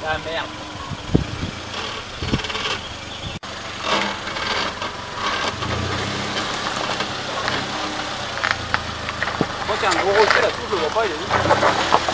Ah merde. Je crois qu'il y a un gros rocher là-dessous, je le vois pas, il est où?